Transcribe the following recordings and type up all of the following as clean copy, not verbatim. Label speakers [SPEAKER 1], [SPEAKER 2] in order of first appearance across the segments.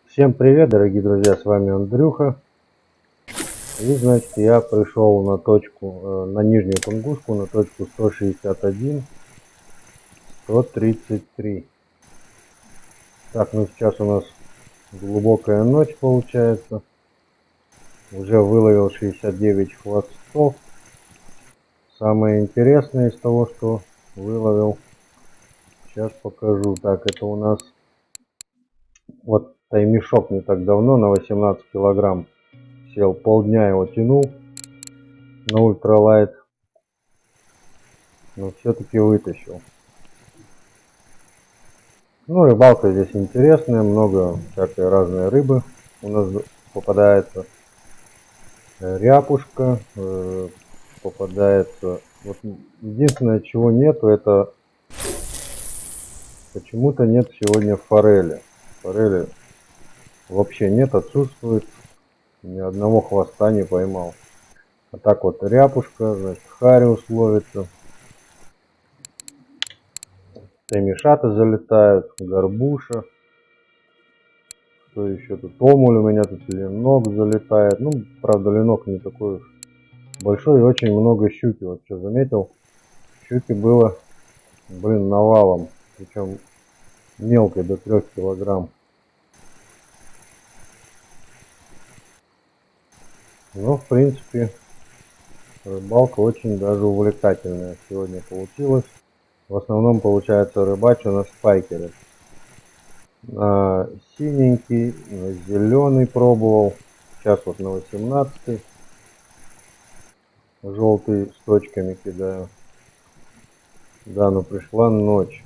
[SPEAKER 1] Всем привет, дорогие друзья, с вами Андрюха. И значит, я пришел на точку, на нижнюю Тунгуску, на точку 161, 133. Так, ну сейчас у нас глубокая ночь получается. Уже выловил 69 хвостов. Самое интересное из того, что выловил, сейчас покажу. Так, это у нас вот таймешок не так давно на 18 килограмм сел. Полдня его тянул на ультралайт, но все-таки вытащил. Ну, рыбалка здесь интересная, много всякой разной рыбы у нас попадается. Ряпушка, попадается. Вот единственное, чего нету, это почему-то нет сегодня форели. Форели вообще нет, отсутствует. Ни одного хвоста не поймал. А так вот ряпушка, значит, хариус ловится. Таймишата залетают, горбуша. Что еще тут? Омуль у меня тут, ленок залетает. Ну, правда, ленок не такой уж большой и очень много щуки. Вот что заметил, щуки было, блин, навалом. Причем мелкой, до 3 килограмм. Но, в принципе, рыбалка очень даже увлекательная сегодня получилась. В основном, получается, рыбачу на спайкере. На синенький, на зеленый пробовал. Сейчас вот на 18. Желтый с точками кидаю. Да, но пришла ночь.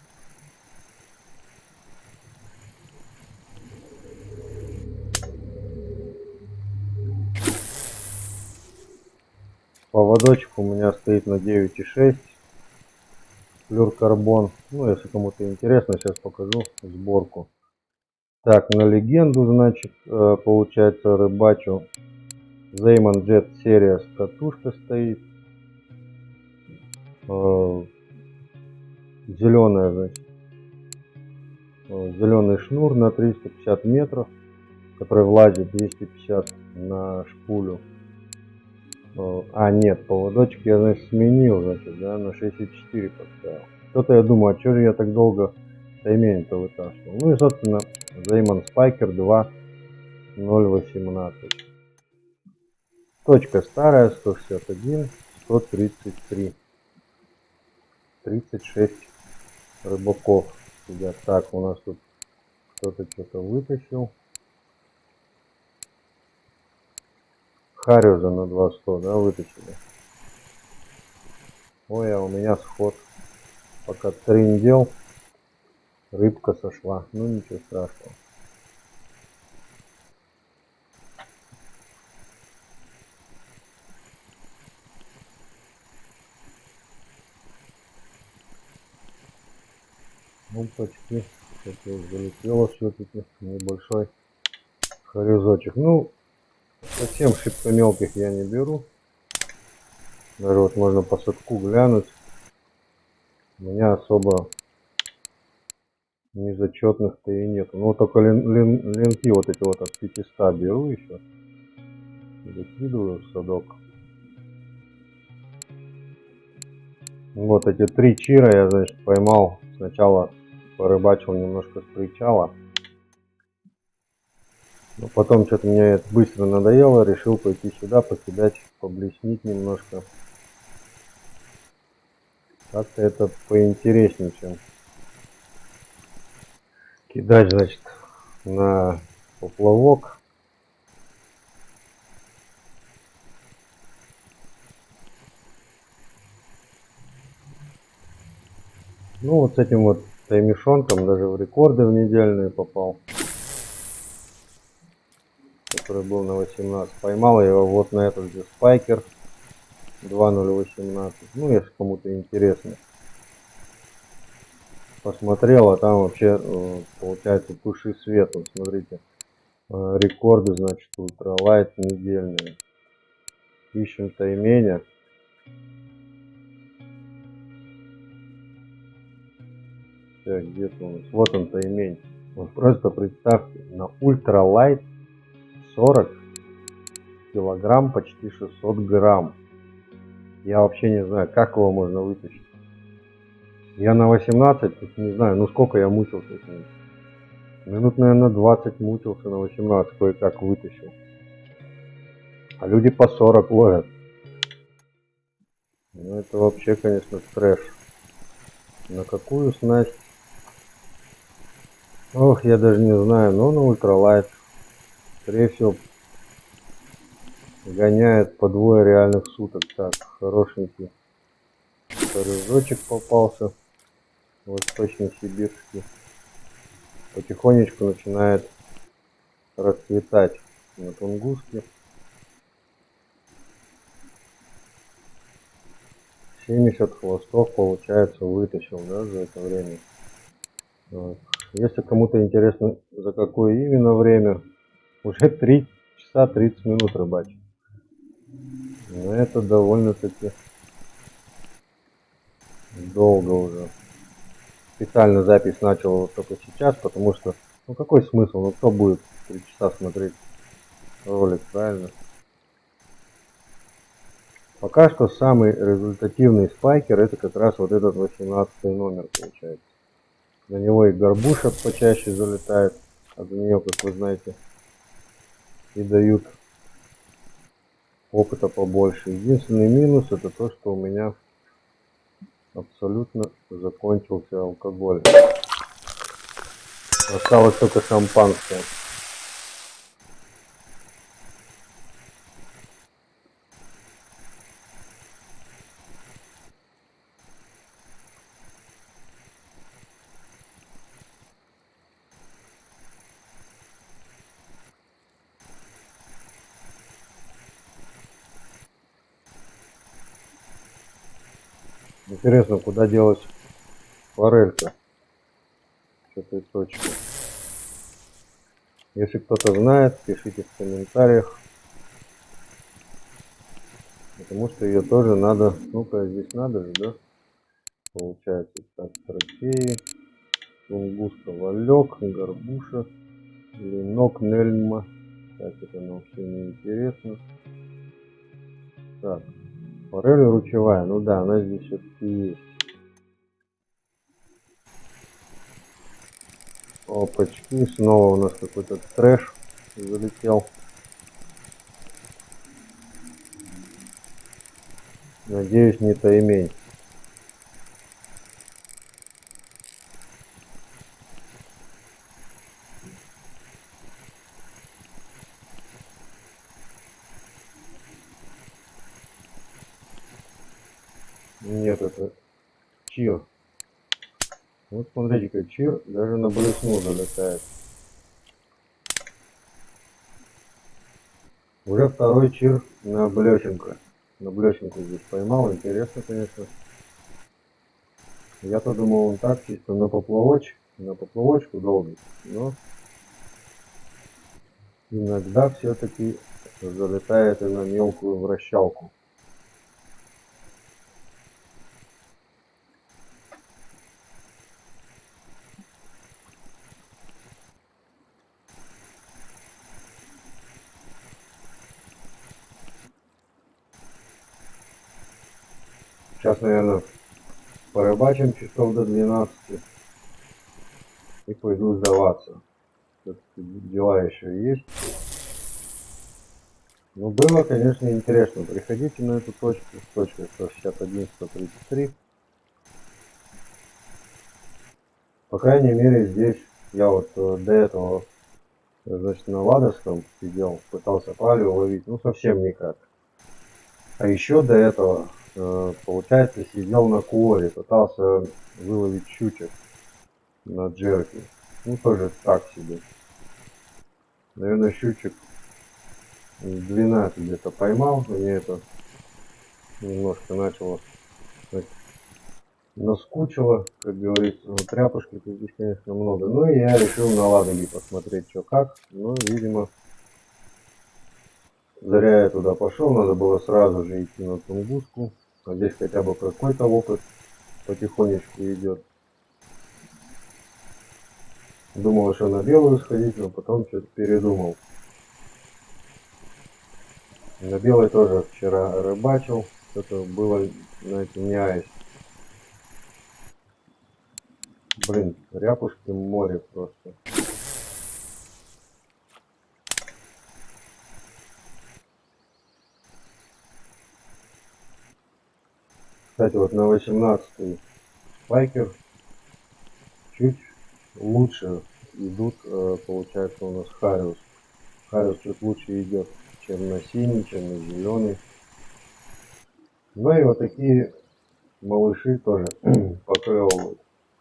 [SPEAKER 1] Поводочек у меня стоит на 9,6. Флюркарбон. Ну, если кому-то интересно, сейчас покажу сборку. Так, на легенду, значит, получается, рыбачу. Zayman Jet Series катушка стоит. Зеленая, значит, зеленый шнур на 350 метров, который влазит 250 на шпулю. А, нет, поводочек я, значит, сменил, значит, да, на 64 поставил. Что-то я думаю, а что же я так долго таймень-то вытаскивал. Ну и, собственно, Zayman Spiker 2.018. Точка старая, 161, 133. 36 рыбаков сидят. Так, у нас тут кто-то что-то вытащил. Хариуза на 2.100, да, вытащили. Ой, а у меня сход. Пока триндел, рыбка сошла. Ну, ничего страшного. Ну, почти. Кстати, залетело все-таки небольшой харюзочек. Ну, совсем шибко мелких я не беру. Даже вот можно по садку глянуть. У меня особо незачетных-то и нету. Ну, только ленки вот эти вот от 500 беру еще. Закидываю в садок. Вот эти 3 чира я, значит, поймал. Сначала порыбачил немножко с причала. Но потом что-то мне это быстро надоело. Решил пойти сюда, покидать, поблеснить немножко. Как-то это поинтереснее, чем кидать, значит, на поплавок. Ну, вот с этим вот таймишонком даже в рекорды в недельные попал. Который был на 18. Поймал я его вот на этот же спайкер 2.018. Ну, если кому-то интересно. Посмотрел, а там вообще получается туши свет. Вот смотрите, рекорды, значит, ультралайт недельные. Ищем тайменя. Так, где-то у нас. Вот он таймень. Вот просто представьте, на ультралайт 40 килограмм, почти 600 грамм. Я вообще не знаю, как его можно вытащить. Я на 18, тут не знаю, ну сколько я мучился с ним. Минут, наверное, 20 мучился на 18, кое-как вытащил. А люди по 40 ловят. Ну это вообще, конечно, трэш. На какую снасть? Ох, я даже не знаю, но на ультралайт. Скорее всего, гоняет по двое реальных суток. Так, хорошенький рыжочек попался. Восточно-сибирский. Потихонечку начинает расцветать на Тунгуске. 70 хвостов, получается, вытащил, да, за это время. Вот. Если кому-то интересно, за какое именно время, уже 3 часа 30 минут рыбачу. Но это довольно-таки долго уже. Специально запись начал вот только сейчас, потому что, ну какой смысл, ну кто будет 3 часа смотреть ролик, правильно? Пока что самый результативный спайкер это как раз вот этот 18 номер получается. На него и горбуша почаще залетает, а за нее, как вы знаете, и дают опыта побольше. Единственный минус это то, что у меня абсолютно закончился алкоголь. Осталось только шампанское. Интересно, куда делась форелька с этой точки. Если кто-то знает, пишите в комментариях. Потому что ее тоже надо, ну-ка здесь надо же, да? Получается так, трофеи, тунгуска, валек, горбуша, ленок, нельма. Так, это нам все неинтересно. Так, форель ручевая, ну да, она здесь все-таки есть. Опачки, снова у нас какой-то трэш залетел. Надеюсь, не таймень. Нет, это чир. Вот смотрите, как чир даже на блесну залетает. Уже второй чир на блесенко. На блесенку здесь поймал. Интересно, конечно. Я-то думал, он так чисто на поплавочку долбит. Но иногда все-таки залетает и на мелкую вращалку. Сейчас, наверное, порыбачим часов до 12 и пойду сдаваться. Дела еще есть. Но было, конечно, интересно. Приходите на эту точку. Точка 161-133. По крайней мере, здесь я вот до этого, значит, на Ладожском сидел, пытался палю ловить, ну совсем никак. А еще до этого, получается, сидел на куоре, пытался выловить щучек на джерке. Ну тоже так себе. Наверное, щучек 12 где-то поймал, мне это немножко начало наскучило, как говорится. Вот тряпушки здесь, конечно, много. Ну и я решил на Ладоге посмотреть, что как. Ну, видимо, зря я туда пошел, надо было сразу же идти на Тунгуску. А здесь хотя бы какой-то опыт потихонечку идет. Думал еще на белую сходить, но потом что-то передумал. На белой тоже вчера рыбачил. Что-то было, знаете, не айс. Блин, ряпушки море просто. Кстати, вот на 18-й спайкер чуть лучше идут, получается, у нас хариус. Хариус чуть лучше идет, чем на синий, чем на зеленый. Ну и вот такие малыши тоже поклевывают.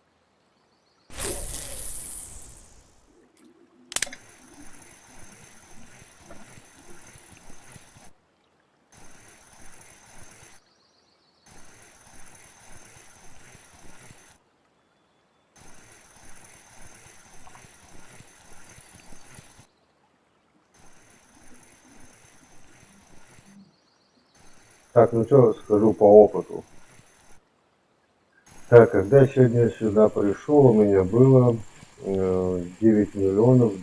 [SPEAKER 1] Так, ну что, скажу по опыту. Так, когда сегодня сюда пришел, у меня было 9 миллионов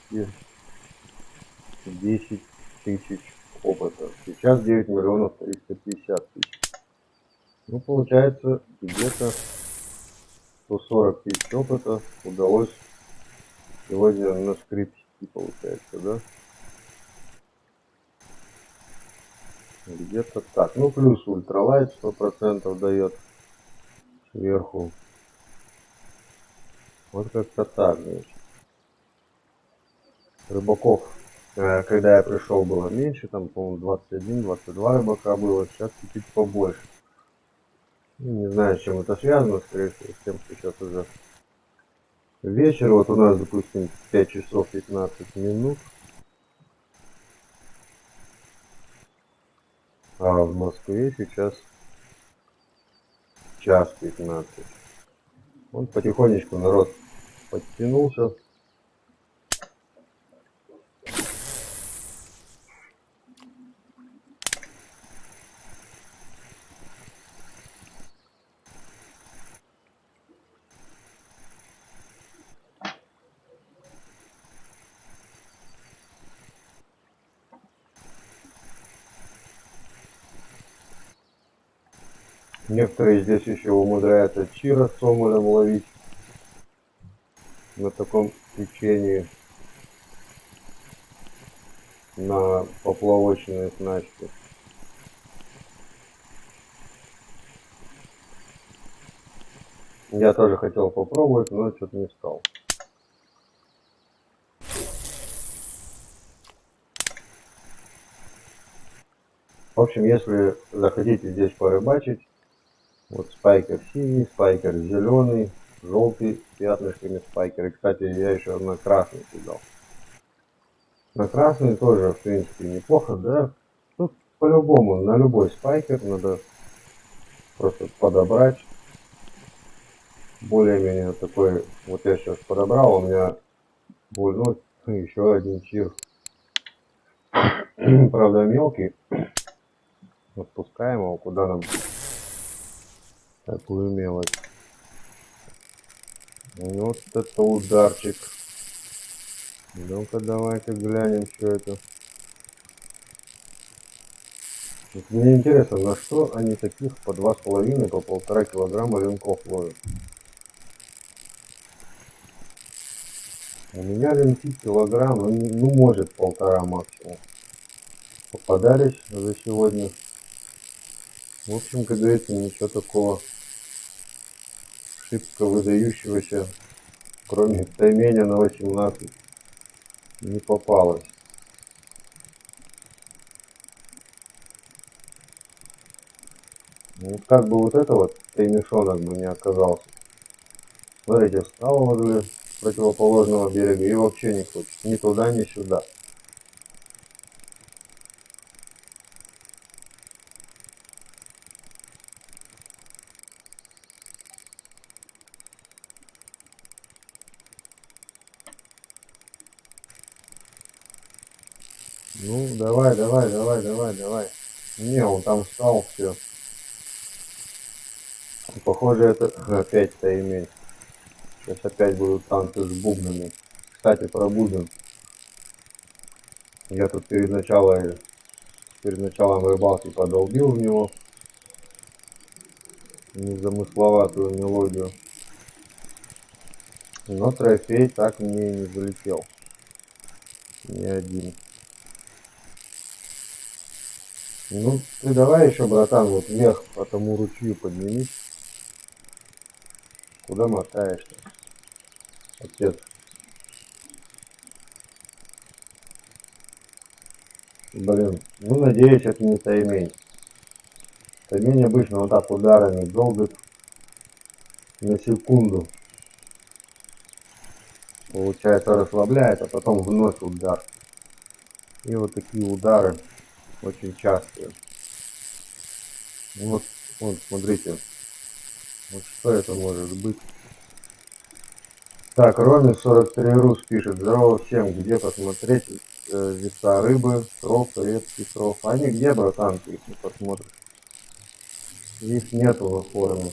[SPEAKER 1] 210 тысяч опыта. Сейчас 9 миллионов 350 тысяч. Ну, получается, где-то 140 тысяч опыта удалось сегодня наскрести, получается, да? Где-то так. Ну, плюс ультралайт 100% дает сверху. Вот как-то так, значит. Рыбаков, когда я пришел, было меньше, там, по-моему, 21-22 рыбака было, сейчас чуть побольше. Ну, не знаю, с чем это связано, скорее всего, с тем, что сейчас уже вечер. Вот у нас, допустим, 5 часов 15 минут. А в Москве сейчас час 15. Он потихонечку народ подтянулся. Некоторые здесь еще умудряются чира с сомолем ловить на таком течении, на поплавочные снасти. Я тоже хотел попробовать, но что-то не стал. В общем, если захотите здесь порыбачить, вот спайкер синий, спайкер зеленый, желтый с пятнышками спайкер. И, кстати, я еще на красный кидал. На красный тоже, в принципе, неплохо, да. Тут по-любому, на любой спайкер надо просто подобрать. Более-менее такой, вот я сейчас подобрал, у меня будет, ну, еще один чир. Правда, мелкий. Отпускаем его, куда нам такую мелочь. Вот это ударчик. Ну-ка, давайте глянем, что это. Вот мне интересно, на что они таких по 2,5, по 1,5 килограмма линков ловят. У меня линки килограмм, ну может 1,5 максимум. Попадались за сегодня. В общем, как говорится, ничего такого шибко выдающегося, кроме тайменя на 18, не попалось. Вот как бы вот это вот таймешонок бы не оказался. Смотрите, встал возле противоположного берега и вообще не хочет. Ни туда, ни сюда. Ну, давай, давай, давай, давай, давай. Не, он там встал, все. Похоже, это опять таймень. Сейчас опять будут танцы с бубнами. Кстати, про бубен. Я тут перед началом рыбалки подолбил в него незамысловатую мелодию. Но трофей так мне и не залетел. Ни один. Ну, ты давай еще, братан, вот вверх по тому ручью поднимись. Куда мотаешься, отец? Блин, ну надеюсь, это не таймень. Таймень обычно вот так ударами долбит на секунду. Получается, расслабляет, а потом вновь удар. И вот такие удары очень частые. Вот, вот смотрите, вот что это может быть. Так, Роме 43 Рус пишет: здорово всем, где посмотреть веса рыбы, срок, редкий срок. Они где, братан, ты их не посмотришь? Их нету на форуме.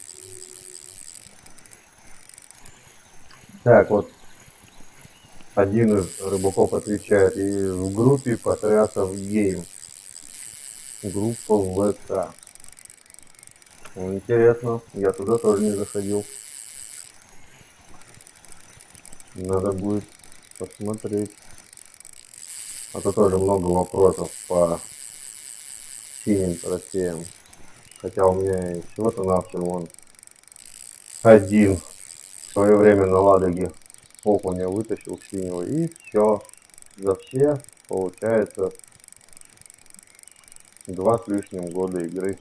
[SPEAKER 1] Так, вот один из рыбаков отвечает: и в группе Патриасов Гейм. Группа ВК. Ну, интересно, я туда тоже не заходил. Надо будет посмотреть. А то тоже много вопросов по синим трофеям. Хотя у меня всего-то навсего он один. В свое время на Ладоге окуня вытащил синего, и все. За все получается 2 с лишним года игры.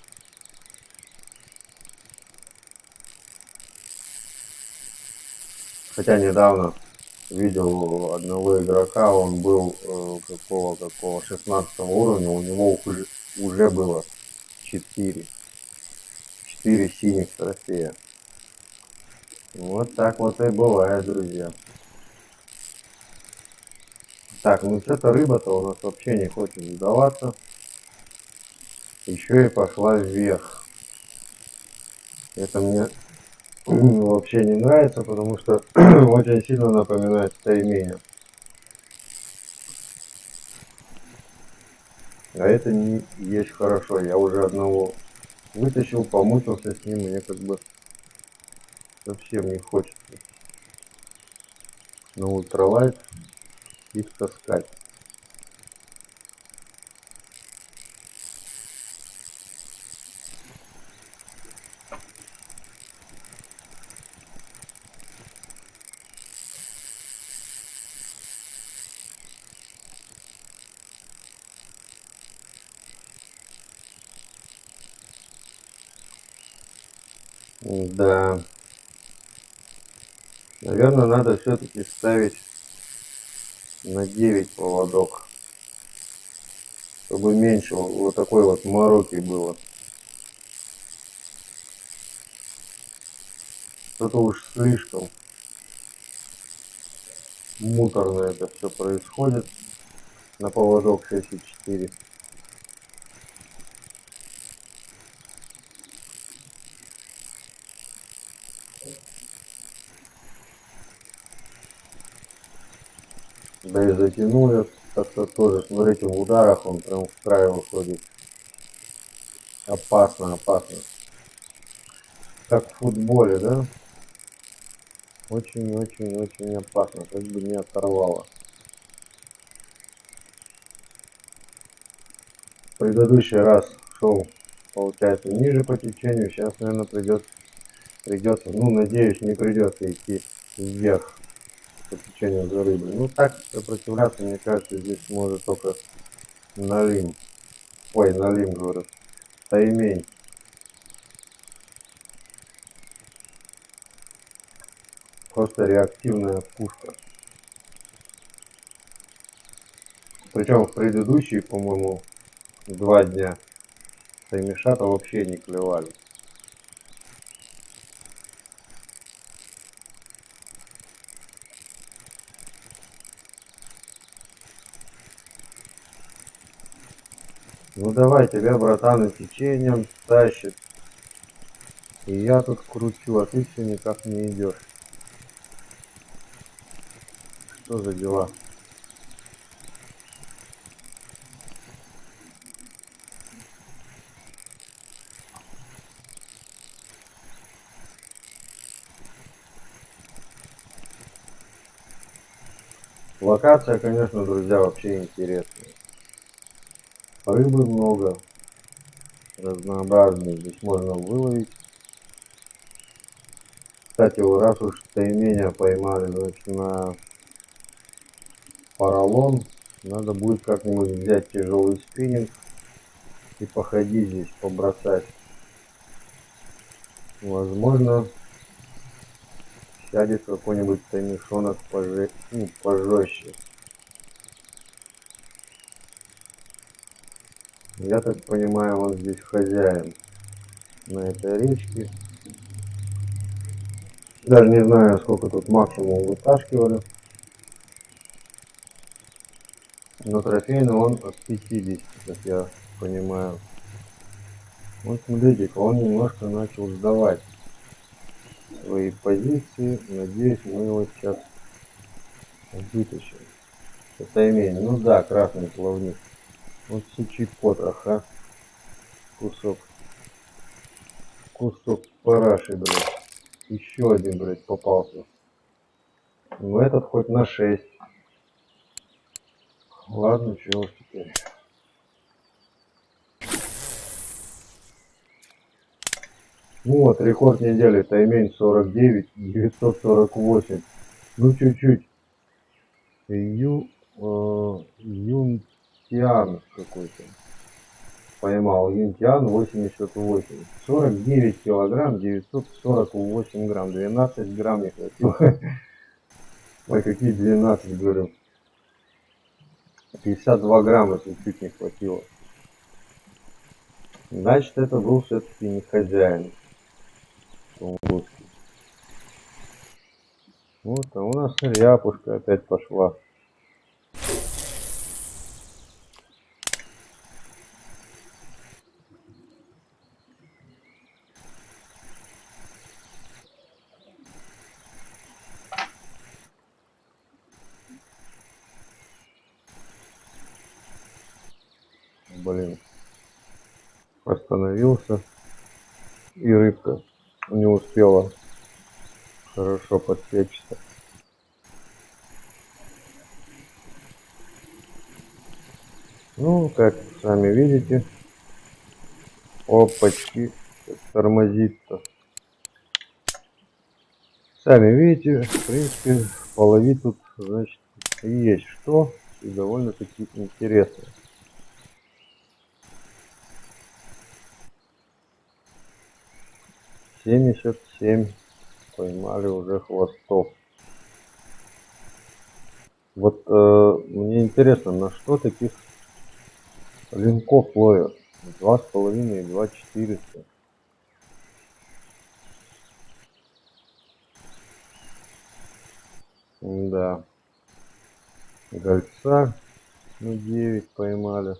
[SPEAKER 1] Хотя недавно видел одного игрока, он был какого 16 уровня, у него уже было 4 синих трофея. Вот так вот и бывает, друзья. Так, ну что-то рыба-то у нас вообще не хочет сдаваться. Еще и пошла вверх. Это мне вообще не нравится, потому что очень сильно напоминает таймень. А это не есть хорошо. Я уже одного вытащил, помучился с ним, мне как бы совсем не хочется на ультралайт их таскать. Да, наверное, надо все-таки ставить на 9 поводок, чтобы меньше вот такой вот мороки было. Что-то уж слишком муторно это все происходит на поводок 6,4. Да и затянул я как-то тоже, смотрите, в ударах он прям в край выходит. Опасно, опасно. Как в футболе, да? Очень-очень-очень опасно, как бы не оторвало. В предыдущий раз шел, получается, ниже по течению, сейчас, наверное, придется, ну, надеюсь, не придется идти вверх по течению за рыбой. Ну, так сопротивляться, мне кажется, здесь может только налим. Ой, налим, говорю, таймень. Просто реактивная пушка. Причем в предыдущие, по-моему, 2 дня таймишата вообще не клевали. Ну давай, тебя, братан, и течением тащит. И я тут кручу, а ты все никак не идешь. Что за дела? Локация, конечно, друзья, вообще интересная. Рыбы много, разнообразной. Здесь можно выловить. Кстати, вот раз уж тайменя поймали, значит, на поролон, надо будет как-нибудь взять тяжелый спиннинг и походить здесь, побросать. Возможно, сядет какой-нибудь таймешонок пожестче. Я так понимаю, он здесь хозяин на этой речке. Даже не знаю, сколько тут максимум вытаскивали. Но трофейный он от 50, как я понимаю. Вот смотрите-ка, он немножко начал сдавать свои позиции. Надеюсь, мы его сейчас вытащим. Это имение. Ну да, красный плавник. Вот сучий потрох, а. Кусок параши, блядь. Еще один, блядь, попался. Ну этот хоть на 6. Ладно, чего уж теперь. Ну вот, рекорд недели, таймень 49, 948. Ну чуть-чуть. Юнтиан какой-то. Поймал Юнтиан 88. 49 килограмм, 948 грамм. 12 грамм не хватило. Ой, какие 12, говорю. 52 грамма чуть-чуть не хватило. Значит, это был все-таки не хозяин. Тунгусский. Вот, а у нас ряпушка опять пошла. Блин. Остановился. И рыбка не успела хорошо подсечься. Ну, как сами видите. Опачки. Тормозит-то. Сами видите, в принципе, половить тут, значит, есть что. И довольно-таки интересно. 77 поймали уже хвостов. Вот мне интересно, на что таких линков ловят? 2,5 и 2,400. Да. Гольца на 9 поймали.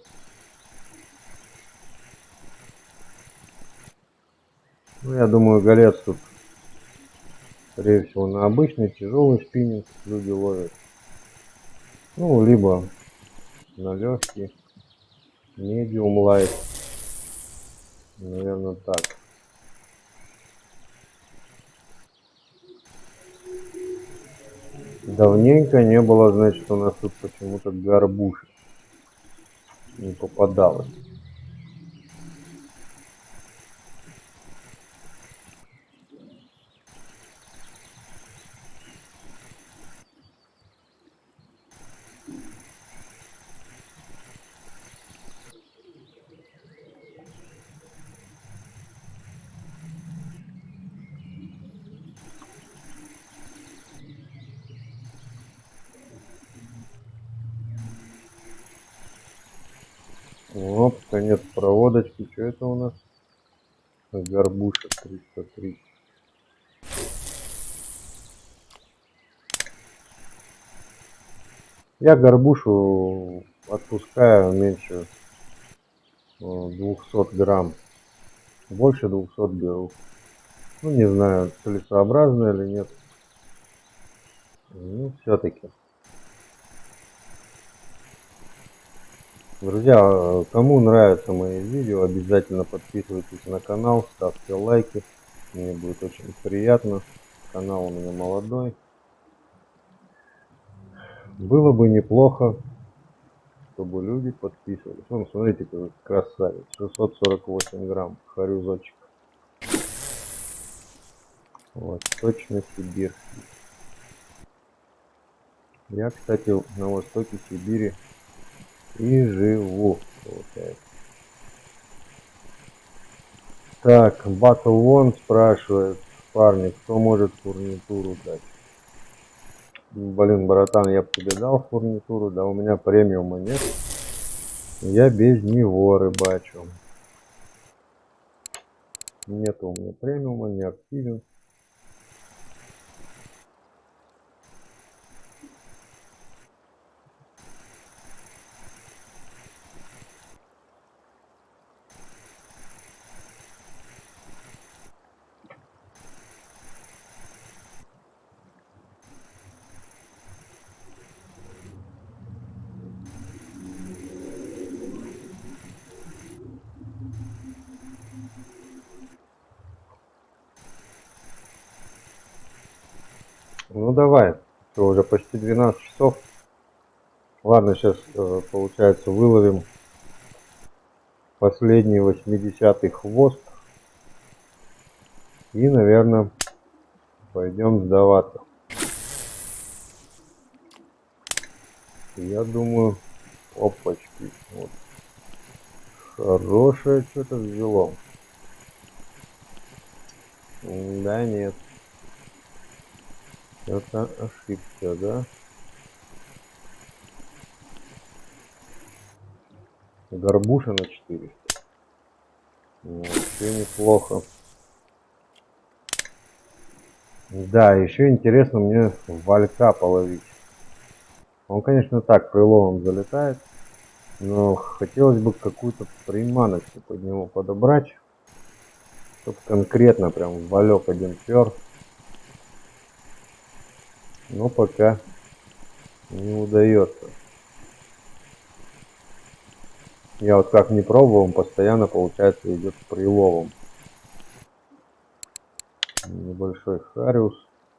[SPEAKER 1] Ну, я думаю, голец тут, скорее всего, на обычный тяжелый спиннинг люди ловят. Ну, либо на легкий, medium light. Наверное, так. Давненько не было, значит, у нас тут почему-то горбуши не попадалось. Вот, конец проводочки. Что это у нас? Горбуша 303. Я горбушу отпускаю меньше 200 грамм. Больше 200 беру. Ну, не знаю, целесообразно или нет. Ну, все-таки. Друзья, кому нравятся мои видео, обязательно подписывайтесь на канал, ставьте лайки. Мне будет очень приятно. Канал у меня молодой. Было бы неплохо, чтобы люди подписывались. Вон, смотрите, какой красавец. 648 грамм. Харюзочек. Вот, точно сибирский. Я, кстати, на востоке Сибири и живу, получается. Так, Battle One спрашивает, парни, кто может фурнитуру дать? Блин, братан, я бы тебе дал фурнитуру, да у меня премиума нет. Я без него рыбачу. Нет у меня премиума, не активен. Ну давай, что, уже почти 12 часов. Ладно, сейчас, получается, выловим последний 80-й хвост. И, наверное, пойдем сдаваться. Я думаю, опачки. Вот. Хорошее что-то взяло. Да нет. Это ошибка, да? Горбуша на 400. Вообще неплохо. Да, еще интересно мне валька половить. Он, конечно, так крыловым залетает, но хотелось бы какую-то приманочку под него подобрать, чтобы конкретно прям валек один пер. Но пока не удается. Я вот как не пробовал, он постоянно, получается, идет с приловом. Небольшой хариус.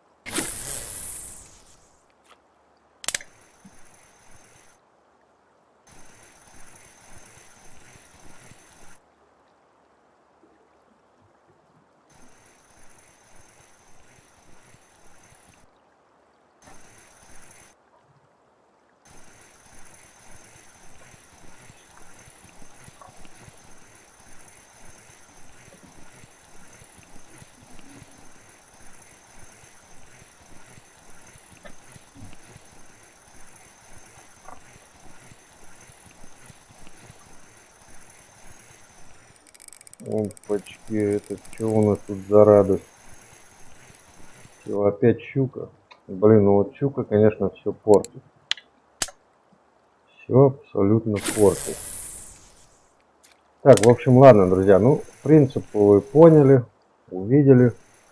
[SPEAKER 1] Опачки, это что у нас тут за радость? Все, опять щука. Блин, ну вот щука, конечно, все портит. Все абсолютно портит. Так, в общем, ладно, друзья. Ну, принцип вы поняли, увидели.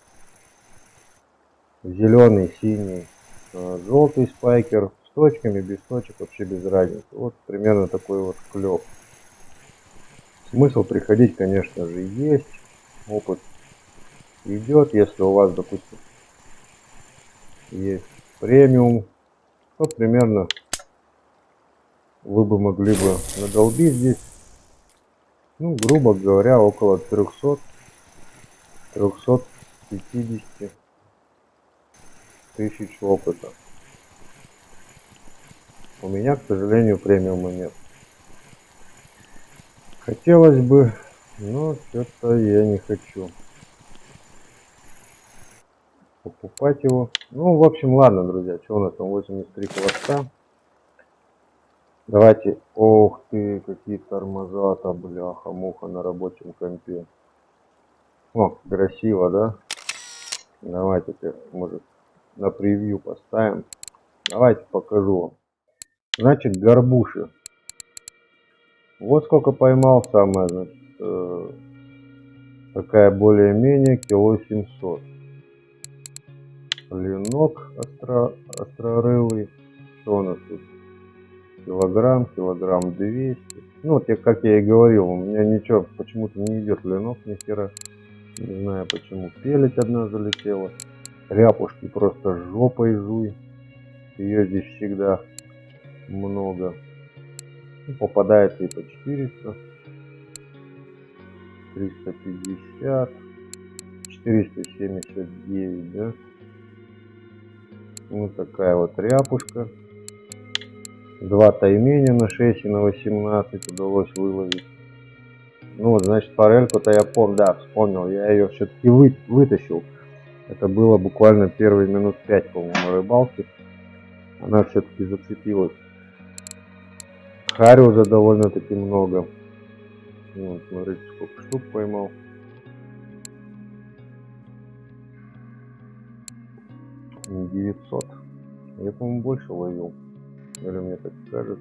[SPEAKER 1] Зеленый, синий, желтый спайкер. С точками, без точек, вообще без разницы. Вот примерно такой вот клев. Смысл приходить, конечно же, есть. Опыт идет. Если у вас, допустим, есть премиум, то примерно вы бы могли бы надолбить здесь, ну, грубо говоря, около 300-350 тысяч опыта. У меня, к сожалению, премиума нет. Хотелось бы, но что-то я не хочу покупать его. Ну, в общем, ладно, друзья, что у нас там 83 хвоста. Давайте, ох ты, какие тормоза-то, бляха-муха на рабочем компе. О, красиво, да? Давайте, может, на превью поставим. Давайте покажу вам. Значит, горбуши. Вот сколько поймал, самая, значит, такая более-менее кило 700. Ленок острорылый. Что у нас тут? килограмм, килограмм 200. Ну, вот как я и говорил, у меня ничего почему-то не идет блинов ни хера. Не знаю почему. Пелить одна залетела. Ряпушки просто жопой жуй. Ее здесь всегда много. Ну, попадает и по 400. 350. 479, да? Вот такая вот ряпушка. Два тайменя на 6 и на 18 удалось выловить. Ну вот, значит, форельку-то я помню, да, вспомнил. Я ее все-таки вытащил. Это было буквально первые минут 5, по-моему, рыбалки. Она все-таки зацепилась. Харь уже довольно-таки много. Вот, смотрите, сколько штук поймал. 900. Я, по-моему, больше ловил. Или мне так кажется.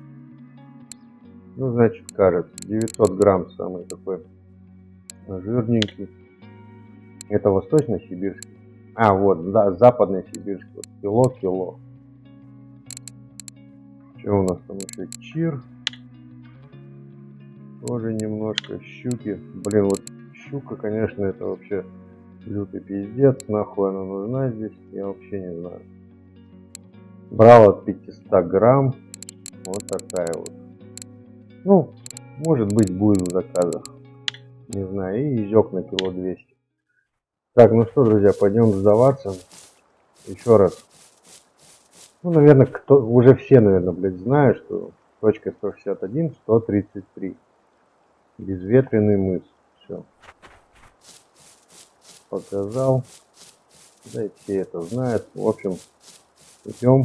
[SPEAKER 1] Ну, значит, кажется. 900 грамм самый такой жирненький. Это восточно-сибирский. А, вот, да, западно-сибирский. Вот, кило. Что у нас там еще? Чир. Тоже немножко. Щуки. Блин, вот щука, конечно, это вообще лютый пиздец. Нахуй она нужна здесь? Я вообще не знаю. Брал от 500 грамм. Вот такая вот. Ну, может быть, будет в заказах. Не знаю. И езек на кило 200. Так, ну что, друзья, пойдем сдаваться. Еще раз. Ну, наверное, уже все, наверное, блядь, знают, что точка 161, 133. Безветренный мыс. Все. Показал. Да и все это знают. В общем, идем,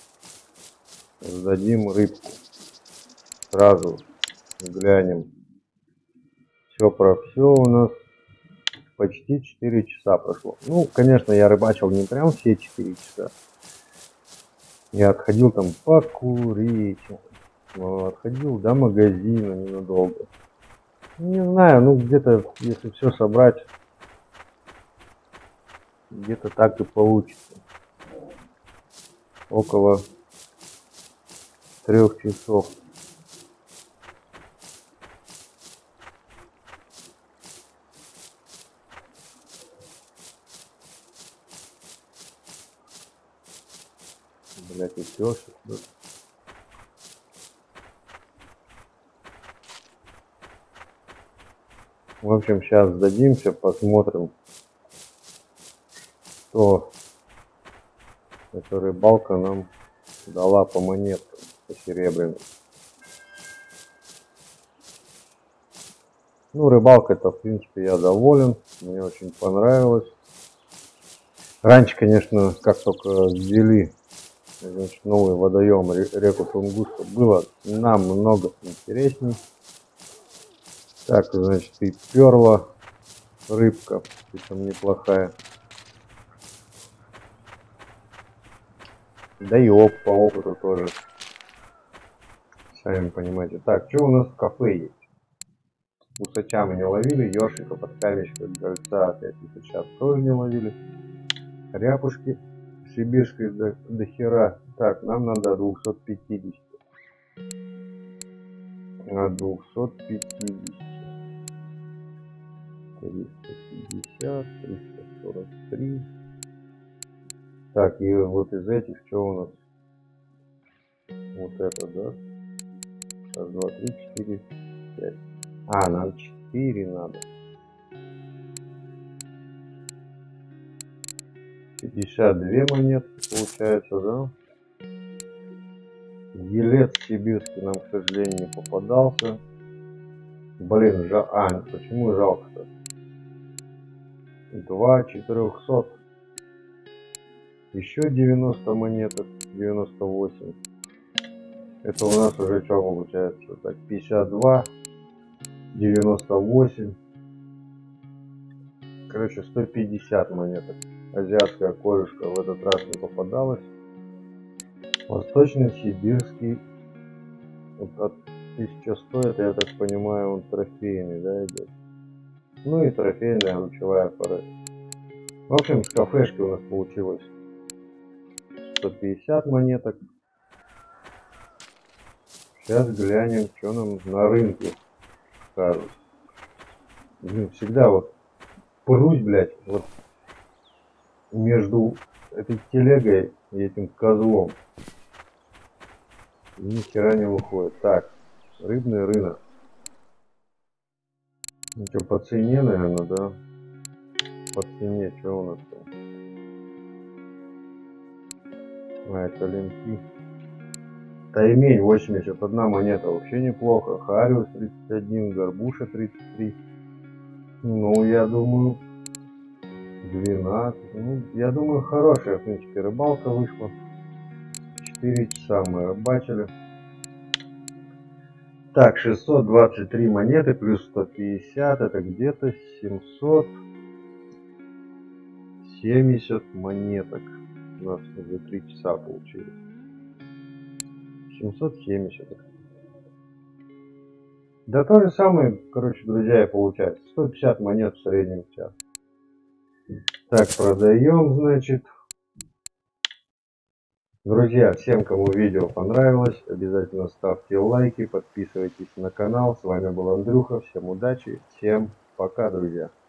[SPEAKER 1] сдадим рыбку. Сразу глянем. Все про все у нас. Почти 4 часа прошло. Ну, конечно, я рыбачил не прям все 4 часа. Я отходил там покурить. Отходил до магазина ненадолго. Не знаю, ну где-то, если все собрать, где-то так и получится. Около 3 часов. Блять, и пёшек. В общем, сейчас сдадимся, посмотрим, что эта рыбалка нам дала по монеткам, по серебряным. Ну, рыбалка-то, в принципе, я доволен. Мне очень понравилось. Раньше, конечно, как только ввели, значит, новый водоем, реку Тунгуску, было намного интересней. Так, значит, и перла рыбка, причем неплохая. Да и по опыту тоже. Сами понимаете. Так, что у нас в кафе есть? Усача мы не ловили, ёршика, подкамечка, гольца опять усача тоже не ловили. Ряпушки сибирской до хера. Так, нам надо 250. На 250. 350, 343. Так, и вот из этих, что у нас? Вот это, да? Раз, два, три, 4, 5. А, нам 4 надо. 52 монетки получается, да? Елец сибирский нам, к сожалению, не попадался. Блин, почему жалко-то? 2 400. Еще 90 монеток. 98. Это у нас уже что получается? Так, 52. 98. Короче, 150 монеток. Азиатская корюшка в этот раз не попадалась. Восточно-сибирский. Вот от 1100, это, я так понимаю, он трофейный, да, идет. Ну и трофейная лучевая форель. В общем, с кафешки у нас получилось 150 монеток. Сейчас глянем, что нам на рынке скажут. Блин, всегда вот прусь, блядь, вот между этой телегой и этим козлом. И ни хера не выходит. Так, рыбный рынок. Ну что, по цене, наверное, да? По цене, что у нас там? А, это линки. Таймень 81 монета, вообще неплохо. Хариус 31, Горбуша 33. Ну, я думаю, 12. Ну, я думаю, хорошая, в принципе, рыбалка вышла. 4 часа мы рыбачили. Так, 623 монеты плюс 150, это где-то 770 монеток. У нас за 3 часа получилось. 770. Да то же самое, короче, друзья, и получается. 150 монет в среднем в час. Так, продаем, значит. Друзья, всем, кому видео понравилось, обязательно ставьте лайки, подписывайтесь на канал. С вами был Андрюха. Всем удачи, всем пока, друзья.